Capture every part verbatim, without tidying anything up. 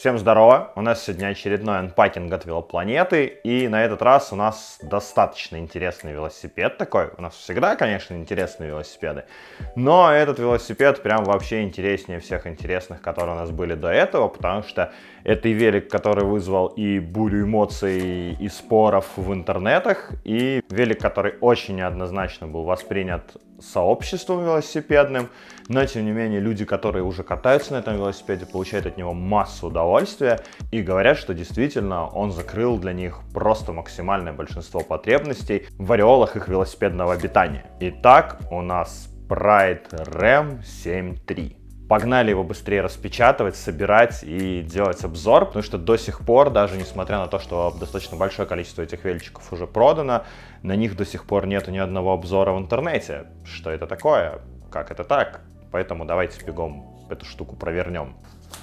Всем здорово! У нас сегодня очередной анпакинг от Велопланеты, и на этот раз у нас достаточно интересный велосипед такой. У нас всегда, конечно, интересные велосипеды, но этот велосипед прям вообще интереснее всех интересных, которые у нас были до этого, потому что это и велик, который вызвал и бурю эмоций, и споров в интернетах, и велик, который очень неоднозначно был воспринят сообществом велосипедным, но тем не менее люди, которые уже катаются на этом велосипеде, получают от него массу удовольствия и говорят, что действительно он закрыл для них просто максимальное большинство потребностей в ореолах их велосипедного обитания. Итак, у нас Pride рэм семь три. Погнали его быстрее распечатывать, собирать и делать обзор, потому что до сих пор, даже несмотря на то, что достаточно большое количество этих величиков уже продано, на них до сих пор нету ни одного обзора в интернете. Что это такое? Как это так? Поэтому давайте бегом эту штуку провернем.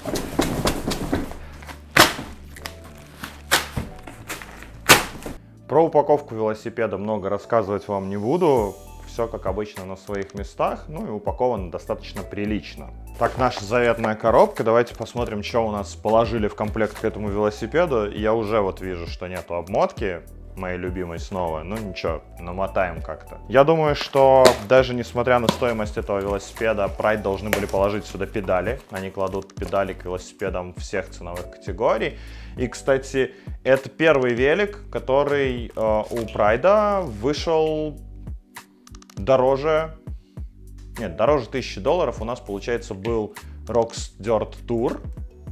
Про упаковку велосипеда много рассказывать вам не буду. Все как обычно на своих местах, ну и упаковано достаточно прилично. Так, наша заветная коробка. Давайте посмотрим, что у нас положили в комплект к этому велосипеду. Я уже вот вижу, что нету обмотки, моей любимой снова. Ну ничего, намотаем как-то. Я думаю, что даже несмотря на стоимость этого велосипеда, Pride должны были положить сюда педали. Они кладут педали к велосипедам всех ценовых категорий. И, кстати, это первый велик, который э, у Pride вышел дороже, нет, дороже тысячи долларов. У нас, получается, был Rocks Dirt Tour,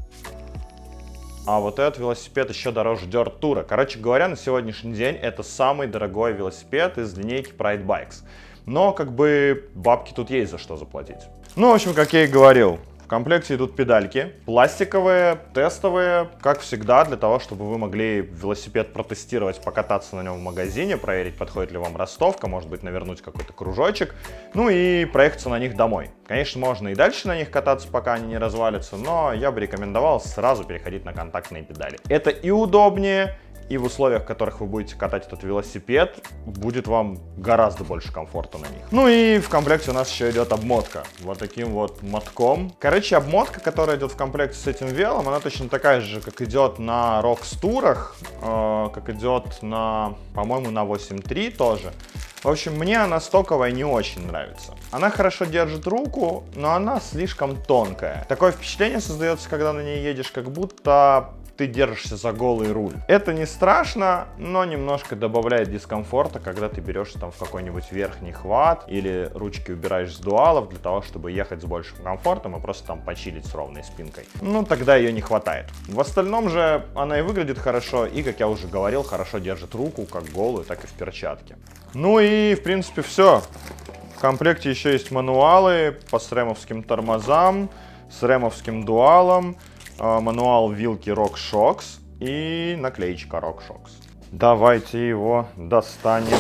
а вот этот велосипед еще дороже Dirt Tour. Короче говоря, на сегодняшний день это самый дорогой велосипед из линейки Pride Bikes. Но, как бы, бабки тут есть за что заплатить. Ну, в общем, как я и говорил, в комплекте идут педальки, пластиковые, тестовые, как всегда, для того, чтобы вы могли велосипед протестировать, покататься на нем в магазине, проверить, подходит ли вам ростовка, может быть, навернуть какой-то кружочек, ну и проехаться на них домой. Конечно, можно и дальше на них кататься, пока они не развалятся, но я бы рекомендовал сразу переходить на контактные педали. Это и удобнее, и в условиях, в которых вы будете катать этот велосипед, будет вам гораздо больше комфорта на них. Ну и в комплекте у нас еще идет обмотка. Вот таким вот мотком. Короче, обмотка, которая идет в комплекте с этим велом, она точно такая же, как идет на Rocks турах, э, как идет на, по-моему, на восемь три тоже. В общем, мне она стоковая не очень нравится. Она хорошо держит руку, но она слишком тонкая. Такое впечатление создается, когда на ней едешь, как будто ты держишься за голый руль. Это не страшно, но немножко добавляет дискомфорта, когда ты берешься там в какой-нибудь верхний хват или ручки убираешь с дуалов для того, чтобы ехать с большим комфортом и просто там почилить с ровной спинкой. Ну, тогда ее не хватает. В остальном же она и выглядит хорошо, и, как я уже говорил, хорошо держит руку, как голую, так и в перчатке. Ну и, в принципе, все. В комплекте еще есть мануалы по срэмовским тормозам, срэмовским дуалам, мануал вилки RockShox и наклеечка RockShox. Давайте его достанем.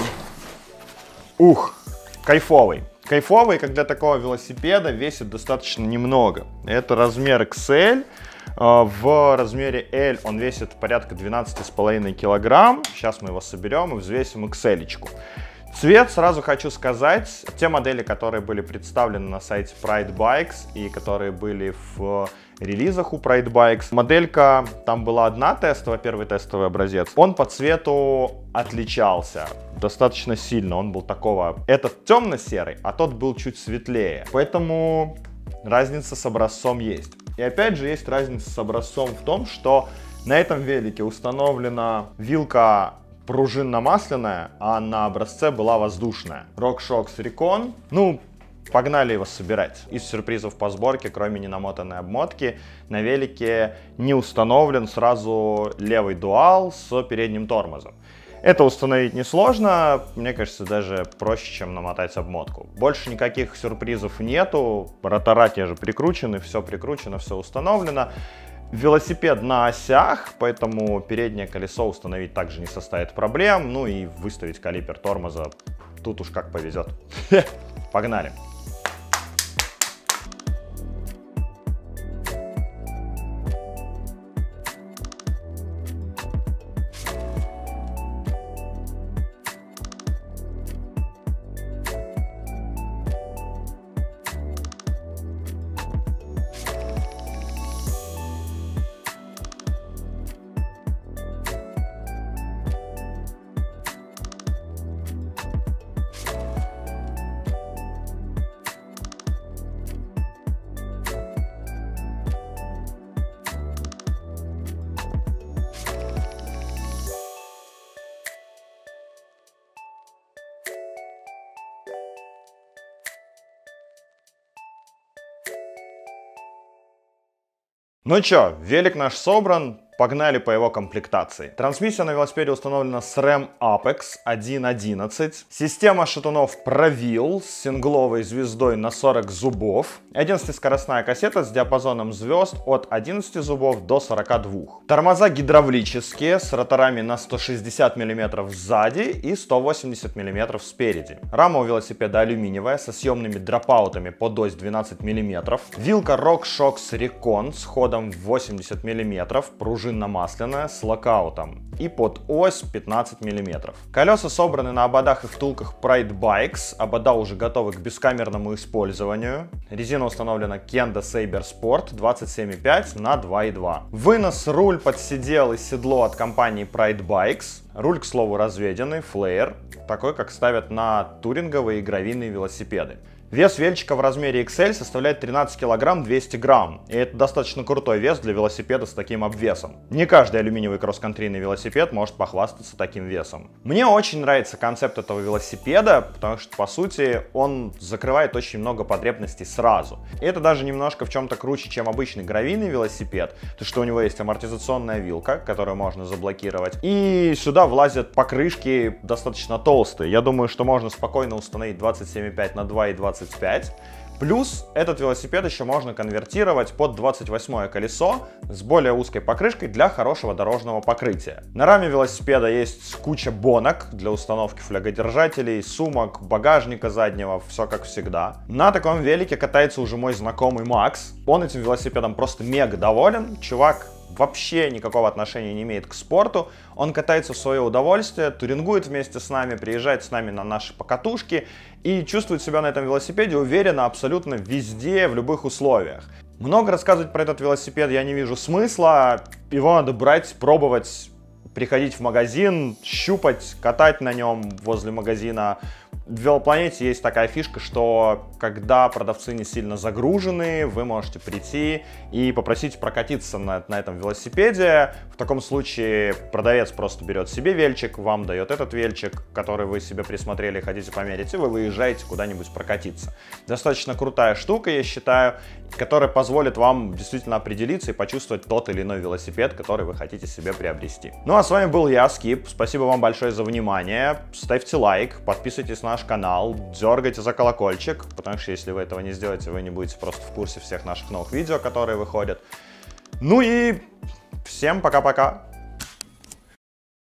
Ух, кайфовый. Кайфовый, как для такого велосипеда, весит достаточно немного. Это размер икс эль. В размере L он весит порядка двенадцать с половиной килограмм. Сейчас мы его соберем и взвесим икс эль-очку. Цвет, сразу хочу сказать, те модели, которые были представлены на сайте Pride Bikes и которые были в релизах у Pride Bikes. Моделька, там была одна тестовая, первый тестовый образец. Он по цвету отличался достаточно сильно. Он был такого, этот темно-серый, а тот был чуть светлее. Поэтому разница с образцом есть. И опять же есть разница с образцом в том, что на этом велике установлена вилка пружинно-масляная, а на образце была воздушная. RockShox Recon. Ну, погнали его собирать. Из сюрпризов по сборке, кроме ненамотанной обмотки, на велике не установлен сразу левый дуал с передним тормозом. Это установить несложно, мне кажется, даже проще, чем намотать обмотку. Больше никаких сюрпризов нету, ротора те же прикручены, все прикручено, все установлено. Велосипед на осях, поэтому переднее колесо установить также не составит проблем. Ну и выставить калипер тормоза тут уж как повезет. Погнали! Ну чё, велик наш собран. Погнали по его комплектации. Трансмиссия на велосипеде установлена с рэм Apex один точка одиннадцать. Система шатунов Pravil с сингловой звездой на сорок зубов. одиннадцатискоростная кассета с диапазоном звезд от одиннадцати зубов до сорока двух. Тормоза гидравлические с роторами на сто шестьдесят миллиметров сзади и сто восемьдесят миллиметров спереди. Рама у велосипеда алюминиевая со съемными дропаутами под ось двенадцать миллиметров. Вилка RockShox Recon с ходом в восемьдесят миллиметров. Пружина масляная с локаутом и под ось пятнадцать миллиметров. Колеса собраны на ободах и втулках Pride Bikes, обода уже готовы к бескамерному использованию. Резина установлена Kenda Saber Sport двадцать семь и пять на два и два. Вынос, руль, подсидел и седло от компании Pride Bikes. Руль, к слову, разведенный, флеер, такой, как ставят на туринговые и гравийные велосипеды. Вес вельчика в размере икс эль составляет тринадцать килограмм двести грамм, и это достаточно крутой вес для велосипеда с таким обвесом. Не каждый алюминиевый кросс-контрийный велосипед может похвастаться таким весом. Мне очень нравится концепт этого велосипеда, потому что, по сути, он закрывает очень много потребностей сразу. И это даже немножко в чем-то круче, чем обычный гравийный велосипед, то что у него есть амортизационная вилка, которую можно заблокировать, и сюда влазят покрышки достаточно толстые. Я думаю, что можно спокойно установить двадцать семь и пять на два и двадцать пять. Плюс этот велосипед еще можно конвертировать под двадцать восьмое колесо с более узкой покрышкой для хорошего дорожного покрытия. На раме велосипеда есть куча бонок для установки флягодержателей, сумок, багажника заднего, все как всегда. На таком велике катается уже мой знакомый Макс. Он этим велосипедом просто мега доволен. Чувак вообще никакого отношения не имеет к спорту. Он катается в свое удовольствие, турингует вместе с нами, приезжает с нами на наши покатушки и чувствует себя на этом велосипеде уверенно абсолютно везде, в любых условиях. Много рассказывать про этот велосипед я не вижу смысла. Его надо брать, пробовать, приходить в магазин, щупать, катать на нем возле магазина. В Велопланете есть такая фишка, что когда продавцы не сильно загружены, вы можете прийти и попросить прокатиться на, на этом велосипеде. В таком случае продавец просто берет себе вельчик, вам дает этот вельчик, который вы себе присмотрели и хотите померить, и вы выезжаете куда-нибудь прокатиться. Достаточно крутая штука, я считаю, которая позволит вам действительно определиться и почувствовать тот или иной велосипед, который вы хотите себе приобрести. Ну а с вами был я, Скип. Спасибо вам большое за внимание. Ставьте лайк, подписывайтесь на наш канал, дергайте за колокольчик, потому что если вы этого не сделаете, вы не будете просто в курсе всех наших новых видео, которые выходят. Ну и всем пока-пока!